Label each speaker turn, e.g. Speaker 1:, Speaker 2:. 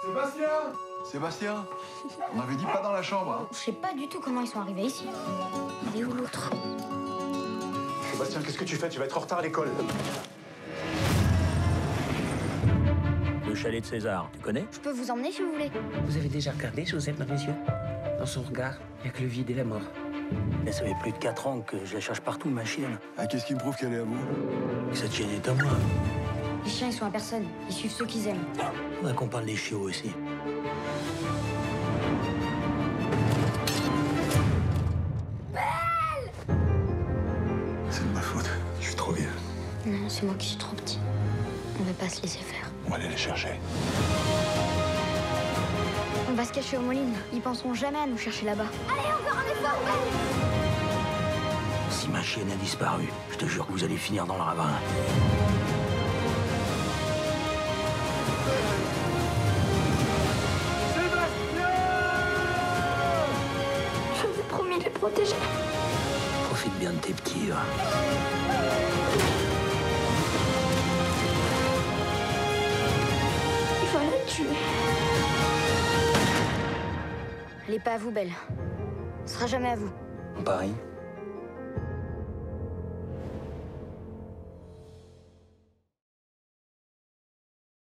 Speaker 1: Sébastien! Sébastien, on avait dit pas dans la chambre, hein.
Speaker 2: Je sais pas du tout comment ils sont arrivés ici. Il est où l'autre?
Speaker 3: Sébastien, qu'est-ce que tu fais? Tu vas être en retard à l'école.
Speaker 4: Le chalet de César, tu connais?
Speaker 2: Je peux vous emmener si vous voulez.
Speaker 5: Vous avez déjà regardé Joseph dans les yeux? Dans son regard, il n'y a que le vide et la mort.
Speaker 4: Mais ça fait plus de 4 ans que je la cherche partout, ma chienne.
Speaker 1: Ah, qu'est-ce qui me prouve qu'elle est à vous?
Speaker 4: Et cette chienne est à moi.
Speaker 2: Les chiens, ils sont à personne. Ils suivent ceux qu'ils aiment.
Speaker 4: Faudrait qu'on parle des chiots aussi.
Speaker 1: C'est de ma faute. Je suis trop vieux.
Speaker 2: Non, c'est moi qui suis trop petit. On va pas se laisser faire.
Speaker 1: On va aller les chercher.
Speaker 2: On va se cacher aux Moulines. Ils penseront jamais à nous chercher là-bas. Allez, encore un effort,
Speaker 4: Si ma chienne a disparu, je te jure que vous allez finir dans le ravin.
Speaker 2: Je vous ai promis de les protéger.
Speaker 4: Profite bien de tes petits, va.
Speaker 2: Il faut la tuer. Elle est pas à vous, Belle. Ce sera jamais à vous.
Speaker 4: On parie?